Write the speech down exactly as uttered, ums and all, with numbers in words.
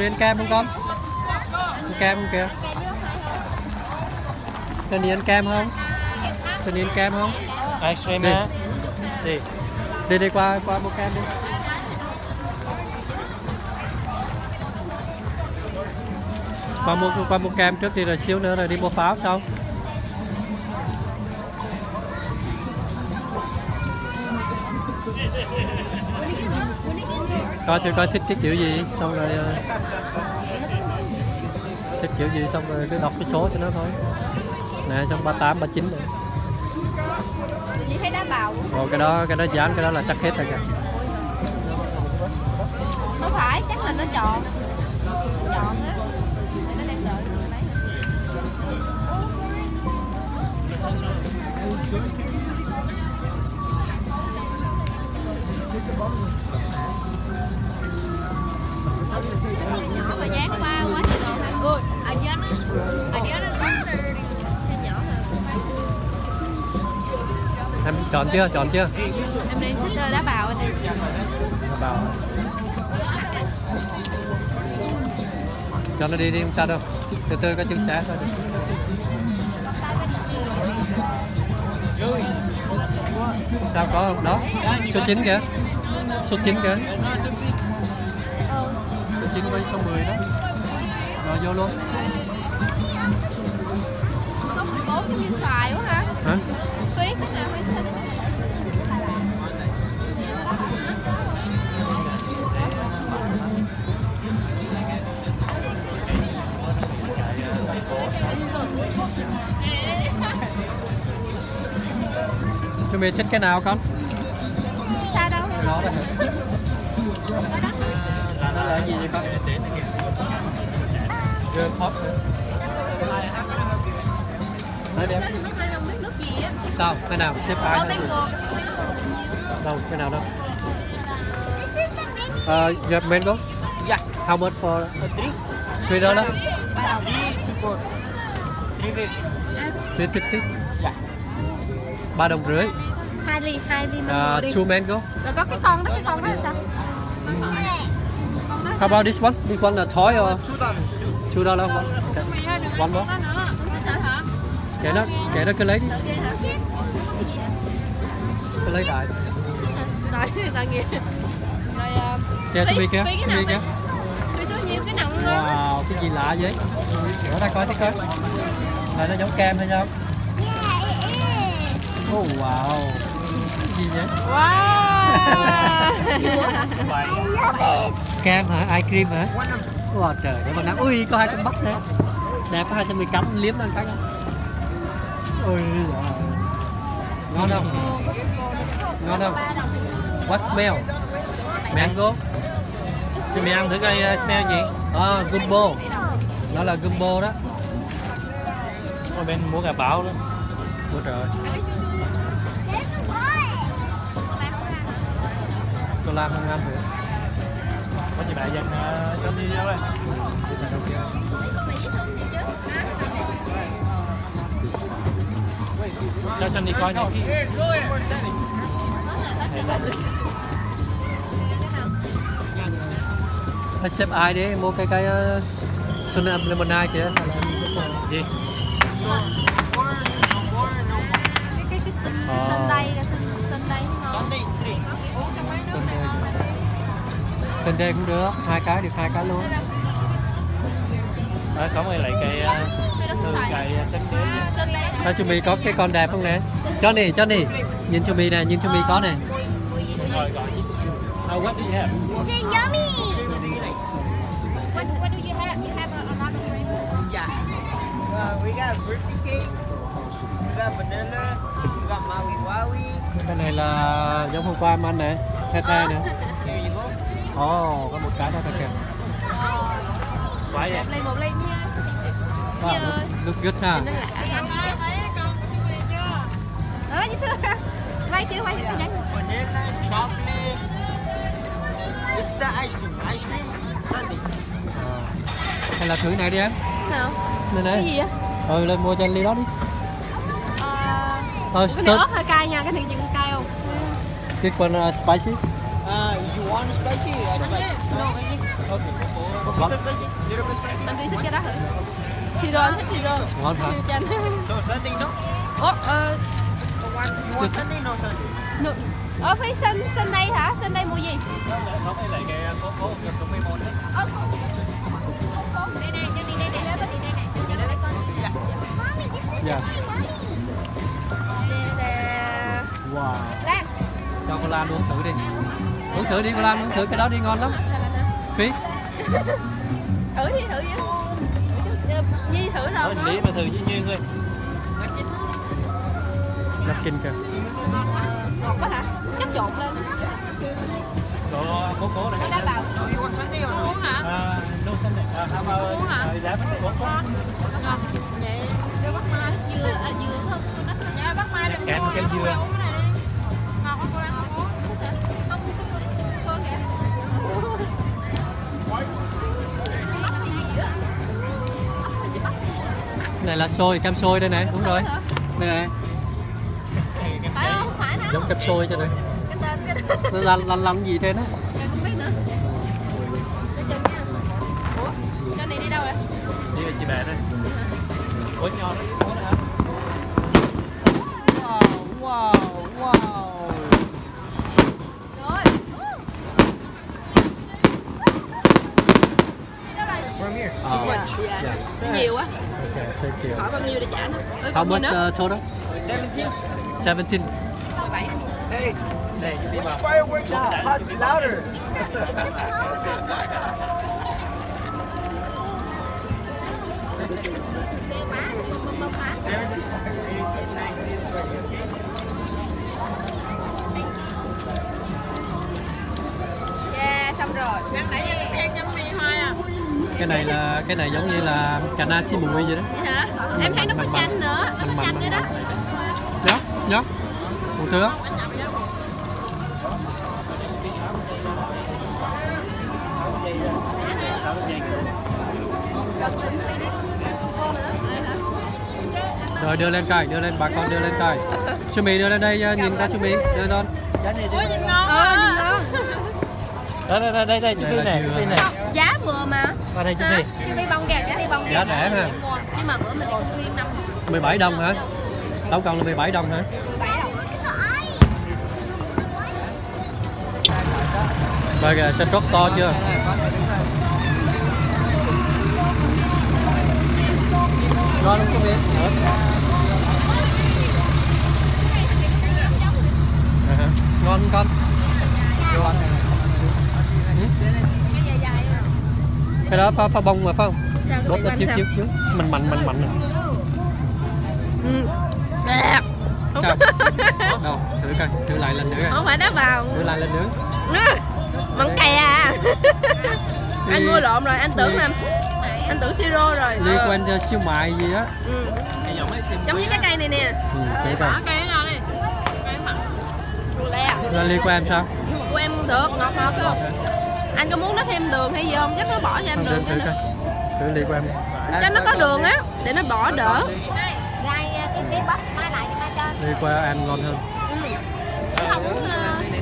miếng kem không con? Kem không kìa? Cần đi ăn kem không? Cần đi ăn kem không? Ice cream hả? Đi. Đi đi qua qua mua kem đi. Qua mua qua mua kem trước đi rồi xíu nữa rồi đi mua pháo sau. Coi thử coi thích cái kiểu gì xong rồi thích kiểu gì xong rồi cứ đọc cái số cho nó thôi. Nè xong ba tám ba chín rồi. Chị thấy đá bào. Ồ cái đó cái đó dán cái đó là chắc hết rồi kìa. Không phải chắc là nó chọn. Chọn á. Nó đang đợi lấy. Nhỏ mà dán qua quá trời đồ hả? Ui, ở dưới nó ở dưới nó có cái nhỏ hả? Em chọn chưa? Chọn chưa? Em đi thích đá bào anh đi. Đá bào. Cho nó đi đi không sao đâu. Từ từ có chân xé thôi. Sao có không? Đó. Số chín kìa. Số chín kìa. Số chín với số mười đó. Rồi vô luôn. Có mười bốn cái miếng xoài quá hả? Hả? Tuyết cái nào mới thích. Chú mày thích cái nào con? Sao đâu? Nó đó hả? Nó là cái gì vậy con? Girl pop. Nói đi em. Không biết nước gì á. Sao? Cái nào? Xếp ai? Có mango. Đâu? Cái nào đâu? Uh, you have mango? Yeah. How much for? Three. Three dollar? Three to four. Three fifty. Three fifty? Yeah. Ba đồng rưỡi. Hai ly, hai ly mango Uh, đi. two mango. Rồi có cái con đó, cái con đó là sao? How about this one? This one là thói or? Two dollars. Two dollar one. Okay. One more. Kệ nó, kệ nó cứ lấy đi. Cứ lấy đại. Rồi, rồi nghe. Rồi Kìa, chú My kìa, cái chú nào My kìa. Cái số nhiêu cái nào ngon. Wow, cái gì lạ vậy? Ở đây coi, thấy coi. Là nó giống kem hay sao? Oh wow. Cái gì vậy? Wow. Kem hả? Ice cream hả? Wow trời, để mà nắng. Ui, có hai con bắt đấy. Đẹp quá, hai trăm mười cắm liếm lên cái. Ôi giời. Ngon không? Ngon không? What smell? Mango. Chị mày ăn thử coi smell gì? À, gumbo. Nó là gumbo đó. Ở bên mua gà bảo đó. Ôi trời. Tôi làm không ăn được. Có chị bạn dành cho đi đâu đây? Cho Trâm đi coi này. Nó xếp ai đấy mua cái cái uh, Sun Âm Lemonade kìa. Gì? Cái cái cái sân cái sân đây cái sân sân đây ngon. Sân đê cũng được, hai cái được hai cái luôn. Đó, có người lại cây thư cây sân đế. Sao Chu My có cái con đẹp không nè? Johnny, Johnny, nhìn Chu My nè, nhìn Chu My có nè. Rồi gọi. Oh, what do you have? Is it yummy? What, what do you have? You have a, a lot of flavors? Yeah. Uh, we got birthday cake. We got vanilla. We got Maui Wowie. Cái này là giống hôm qua em ăn nè, the the nè. Here you go. Ồ, oh, có một cái đó thôi kìa. Phải vậy. Một ly một ly nha. Wow, look, look good ha. Nhìn nó lạ. Đó chứ chưa. Quay chưa quay chưa. Vanilla, chocolate. It's the ice cream. Ice cream sundae. Hay là thử này đi em. Nào. Này Cái này. gì á? Ừ, lên mua cho anh ly đó đi. Ờ, Ờ, cái này ớt hơi cay nha, cái này chừng cay không? This one uh, spicy. Uh, you want spicy? I spicy. No. Okay. What? Little spicy? Little bit spicy? Anh đi thích cái đó thử. Siro, anh thích siro. Ngon hả? Siro cho anh. So Sunday, no? Ủa, ờ... You want Sunday? No Sunday. No. Ờ, phải Sun, Sunday hả? Sunday mua gì? Nó cái lại cái cố cố nhập trong mấy môn đấy. Ờ, cô. Đây này, cho đi đây này, đi đây này. Cho nó lấy con. Dạ. Đây, đây. Wow. Lan. Cho cô Lan uống thử đi. Uống thử đi cô Lan, uống thử cái đó đi, ngon lắm. Phí. Thử đi, thử đi. Nhi thử rồi Thôi hả? Lý mà thử với Duyên thôi. Rất kinh kìa. Ngọt quá hả? Chắc trộn lên. Đồ cố cố này. Đã bảo. So you want Sunday or no? Uống hả? À, no Sunday. À, how about Uống hả? giá bánh cố cố. Ngon. Ngon. Vậy đưa bắt mai dừa, à dừa không? Dạ bắt mai đừng Canh canh dừa. Ngon quá cô ăn không uống. Không, cô kìa. Cái này là xôi, cam xôi đây này, đúng rồi. Đây này, Phải không? Phải đâu. giống cam xôi cho này. Cái tên cái Nó lăn lăn lăn gì thế đó? Em không biết nữa. Cái chân nha. Ủa? Cái này đi đâu vậy? Đi với chị bè đây. Ủa ngon đấy. Ủa hả? Wow, wow, wow. Rồi. Đi đâu đây? From here. Ờ. Too much. Dạ. Dạ. Nó nhiều quá. Okay, thank you. Hỏi bao nhiêu để trả nó? Ơi, How còn gì much nữa? uh, total? seventeen. seventeen. mười bảy. Hey, Đây đi vào. fireworks hot louder. Ghê quá. Bông bông hả? Yeah, xong rồi. Ăn nãy giờ ăn chấm mì hoa à? Cái này là cái này giống như là cà na xí mùi vậy đó. Vậy hả? Em thấy nó có chanh nữa, nó có chanh nữa đó. Nhớ, nhớ. Một thứ đó. Rồi đưa lên coi, đưa lên bà con đưa lên coi. Chu Mì đưa lên đây nhìn coi Chu Mì, đưa lên. Ôi nhìn ngon. Ờ nhìn ngon. Đây đây đây đây đây chú Đây Phi là này, dừa. chú Phi này. Giá vừa mà. Vào đây chú Phi. Chưa đi bông kìa, giá đi bông kìa. Giá rẻ ha. Nhưng mà bữa mình đi công viên năm mười bảy đồng hả? Tổng cộng là mười bảy đồng hả? Rồi kìa, xe truck to chưa? Ngon không Chu Mì? À hả? Ngon không con? Ừ? cái dài dài mà. Cái đó pha, pha bông mà phải không? Sao Đốt cái nó bị chiếu banh chiếu sao? chiếu. Mình mạnh mình mạnh. Ừ. Đẹp. Không, Sao? Đâu, thử coi, thử lại lần nữa coi. không phải đá vào. Thử lại lần nữa. Mặn kè à. Anh mua lộn rồi, anh tưởng Ly- là anh tưởng siro rồi. Liên Ờ. quan cho siêu mại gì á. Ừ. Cái giống ấy Giống như cái cây này nè. Ừ, thử coi. cây nó đi. Cây mặn. Lẹ. Là liên quan sao? Của em được, ngọt ngọt không? Anh có muốn nó thêm đường hay gì không? Chắc nó bỏ cho anh Thử, đường cho thử nó. coi. Thử liên quan đi. Cho nó có đường á, để nó bỏ đỡ. Gai cái cái bắp mai lại cho mai cho. Liên quan ăn ngon hơn. Ừ. Chứ không muốn, ờ,